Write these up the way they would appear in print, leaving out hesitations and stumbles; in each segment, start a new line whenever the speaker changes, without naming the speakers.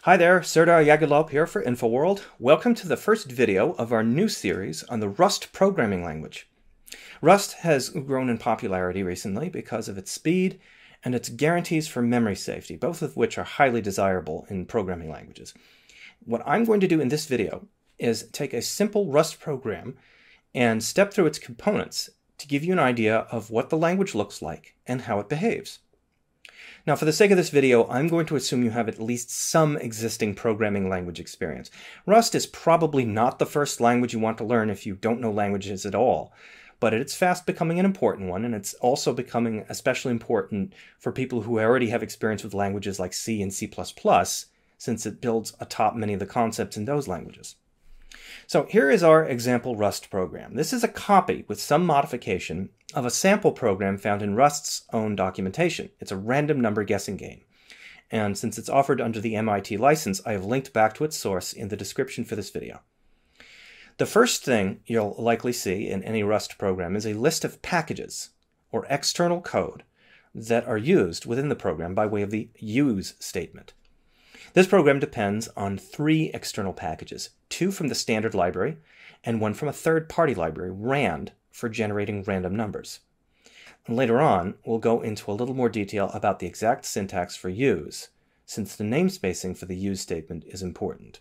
Hi there, Serdar Yagulov here for InfoWorld. Welcome to the first video of our new series on the Rust programming language. Rust has grown in popularity recently because of its speed and its guarantees for memory safety, both of which are highly desirable in programming languages. What I'm going to do in this video is take a simple Rust program and step through its components to give you an idea of what the language looks like and how it behaves. Now, for the sake of this video, I'm going to assume you have at least some existing programming language experience. Rust is probably not the first language you want to learn if you don't know languages at all, but it's fast becoming an important one, and it's also becoming especially important for people who already have experience with languages like C and C++, since it builds atop many of the concepts in those languages. So here is our example Rust program. This is a copy with some modification of a sample program found in Rust's own documentation. It's a random number guessing game. And since it's offered under the MIT license, I have linked back to its source in the description for this video. The first thing you'll likely see in any Rust program is a list of packages, or external code, that are used within the program by way of the use statement. This program depends on 3 external packages, 2 from the standard library and 1 from a third-party library, rand, for generating random numbers. And later on, we'll go into a little more detail about the exact syntax for use, since the namespacing for the use statement is important.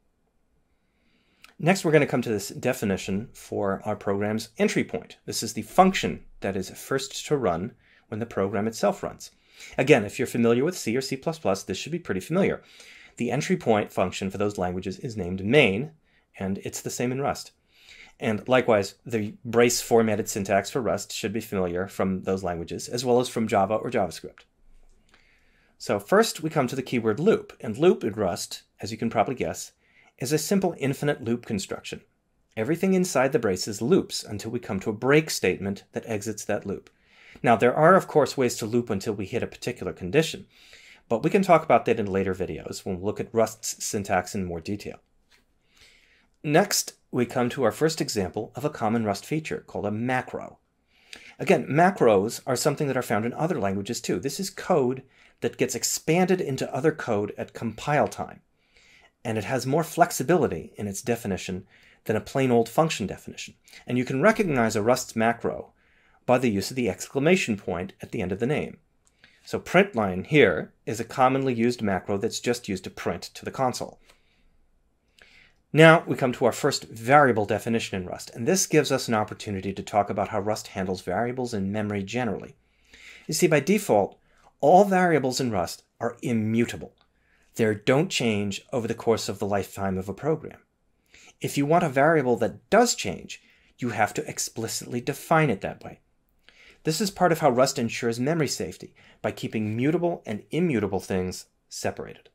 Next, we're going to come to this definition for our program's entry point. This is the function that is first to run when the program itself runs. Again, if you're familiar with C or C++, this should be pretty familiar. The entry point function for those languages is named main, and it's the same in Rust. And likewise, the brace formatted syntax for Rust should be familiar from those languages, as well as from Java or JavaScript. So first we come to the keyword loop, and loop in Rust, as you can probably guess, is a simple infinite loop construction. Everything inside the braces loops until we come to a break statement that exits that loop. Now, there are, of course, ways to loop until we hit a particular condition, but we can talk about that in later videos when we look at Rust's syntax in more detail. Next, we come to our first example of a common Rust feature called a macro. Again, macros are something that are found in other languages too. This is code that gets expanded into other code at compile time, and it has more flexibility in its definition than a plain old function definition. And you can recognize a Rust macro by the use of the exclamation point at the end of the name. So println here is a commonly used macro that's just used to print to the console. Now we come to our first variable definition in Rust, and this gives us an opportunity to talk about how Rust handles variables in memory generally. You see, by default, all variables in Rust are immutable. They don't change over the course of the lifetime of a program. If you want a variable that does change, you have to explicitly define it that way. This is part of how Rust ensures memory safety, by keeping mutable and immutable things separated.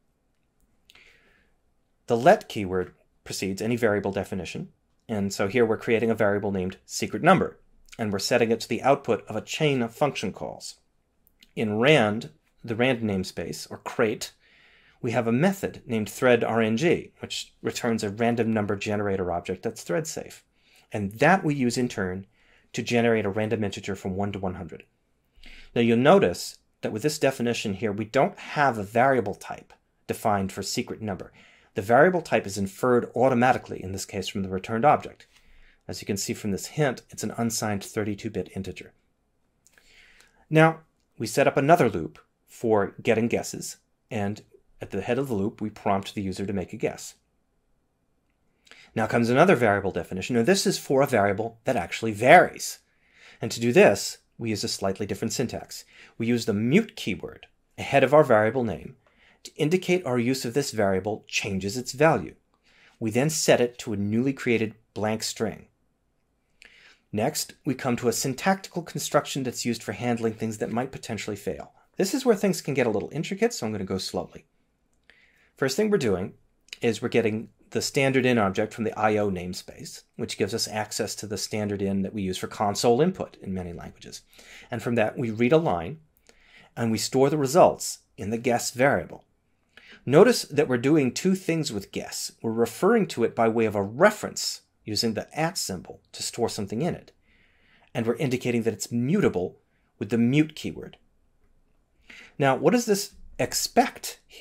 The let keyword precedes any variable definition, and so here we're creating a variable named secret number, and we're setting it to the output of a chain of function calls. In rand, the rand namespace, or crate, we have a method named thread_rng, which returns a random number generator object that's thread safe, and that we use in turn to generate a random integer from 1 to 100. Now you'll notice that with this definition here, we don't have a variable type defined for secret number. The variable type is inferred automatically, in this case from the returned object. As you can see from this hint, it's an unsigned 32-bit integer. Now we set up another loop for getting guesses, and at the head of the loop we prompt the user to make a guess. Now comes another variable definition, and this is for a variable that actually varies. And to do this, we use a slightly different syntax. We use the mute keyword ahead of our variable name to indicate our use of this variable changes its value. We then set it to a newly created blank string. Next, we come to a syntactical construction that's used for handling things that might potentially fail. This is where things can get a little intricate, so I'm going to go slowly. First thing we're doing is we're getting the standard in object from the IO namespace, which gives us access to the standard in that we use for console input in many languages. And from that, we read a line, and we store the results in the guess variable. Notice that we're doing 2 things with guess. We're referring to it by way of a reference, using the @ symbol to store something in it. And we're indicating that it's mutable with the mute keyword. Now, what does this expect here?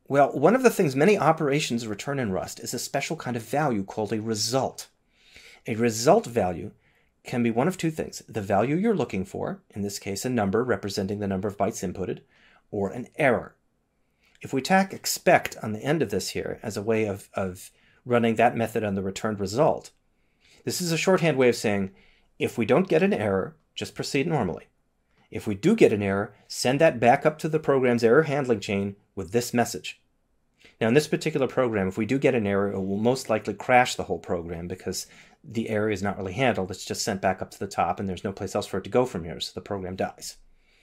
Well, one of the things many operations return in Rust is a special kind of value called a result. A result value can be one of two things: the value you're looking for, in this case a number representing the number of bytes inputted, or an error. If we tack expect on the end of this here as a way of running that method on the returned result, this is a shorthand way of saying, if we don't get an error, just proceed normally. If we do get an error, send that back up to the program's error handling chain with this message. Now in this particular program, if we do get an error, it will most likely crash the whole program because the error is not really handled. It's just sent back up to the top and there's no place else for it to go from here, so the program dies.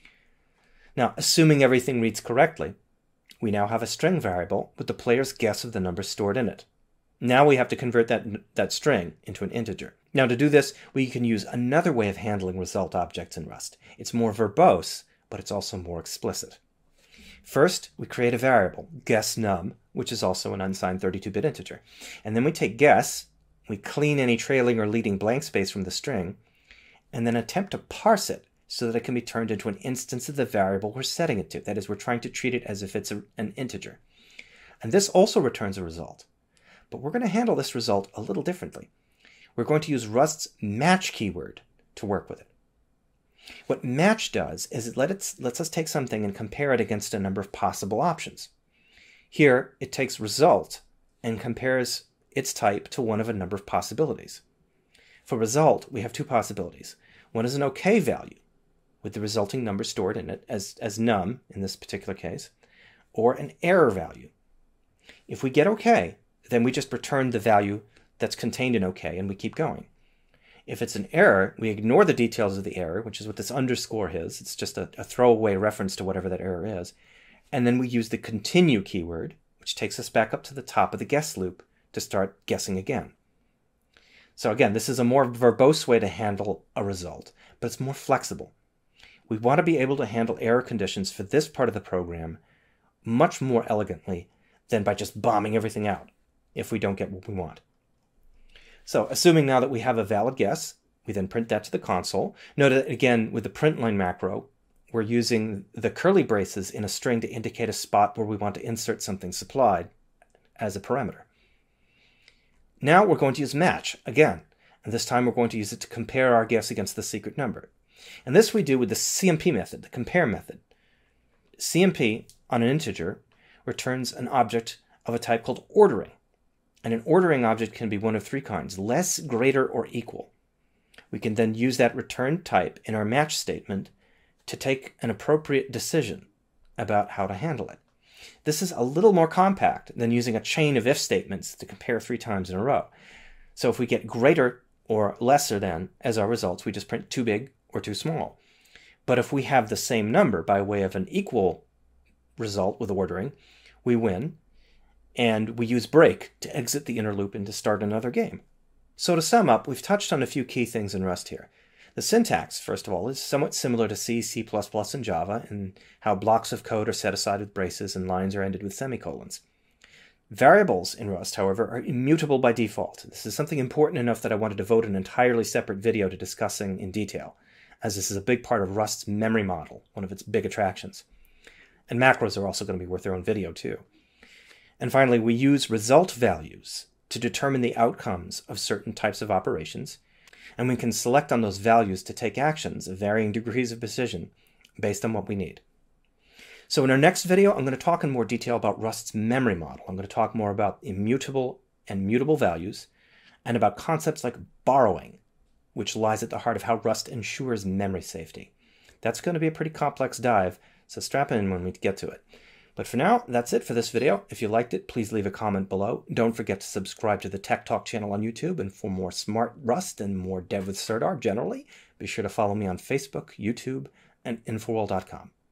Now, assuming everything reads correctly, we now have a string variable with the player's guess of the number stored in it. Now we have to convert that string into an integer. Now to do this, we can use another way of handling result objects in Rust. It's more verbose, but it's also more explicit. First, we create a variable, guessNum, which is also an unsigned 32-bit integer. And then we take guess, we clean any trailing or leading blank space from the string, and then attempt to parse it so that it can be turned into an instance of the variable we're setting it to. That is, we're trying to treat it as if it's an integer. And this also returns a result. But we're going to handle this result a little differently. We're going to use Rust's match keyword to work with it. What match does is it lets us take something and compare it against a number of possible options. Here, it takes result and compares its type to one of a number of possibilities. For result, we have two possibilities. One is an OK value, with the resulting number stored in it as num, in this particular case, or an error value. If we get OK, then we just return the value that's contained in OK and we keep going. If it's an error, we ignore the details of the error, which is what this underscore is. It's just a throwaway reference to whatever that error is. And then we use the continue keyword, which takes us back up to the top of the guess loop to start guessing again. So again, this is a more verbose way to handle a result, but it's more flexible. We want to be able to handle error conditions for this part of the program much more elegantly than by just bombing everything out if we don't get what we want. So assuming now that we have a valid guess, we then print that to the console. Note that again, with the println macro, we're using the curly braces in a string to indicate a spot where we want to insert something supplied as a parameter. Now we're going to use match again, and this time we're going to use it to compare our guess against the secret number. And this we do with the CMP method, the compare method. CMP on an integer returns an object of a type called ordering. And an ordering object can be one of three kinds: less, greater, or equal. We can then use that return type in our match statement to take an appropriate decision about how to handle it. This is a little more compact than using a chain of if statements to compare 3 times in a row. So if we get greater or lesser than as our results, we just print too big or too small. But if we have the same number by way of an equal result with ordering, we win. And we use break to exit the inner loop and to start another game. So to sum up, we've touched on a few key things in Rust here. The syntax, first of all, is somewhat similar to C, C++, and Java, in how blocks of code are set aside with braces and lines are ended with semicolons. Variables in Rust, however, are immutable by default. This is something important enough that I want to devote an entirely separate video to discussing in detail, as this is a big part of Rust's memory model, one of its big attractions. And macros are also going to be worth their own video too. And finally, we use result values to determine the outcomes of certain types of operations, and we can select on those values to take actions of varying degrees of precision based on what we need. So in our next video, I'm going to talk in more detail about Rust's memory model. I'm going to talk more about immutable and mutable values, and about concepts like borrowing, which lies at the heart of how Rust ensures memory safety. That's going to be a pretty complex dive, so strap in when we get to it. But for now, that's it for this video. If you liked it, please leave a comment below. Don't forget to subscribe to the Tech Talk channel on YouTube, and for more smart Rust and more dev with Serdar generally, be sure to follow me on Facebook, YouTube, and Infoworld.com.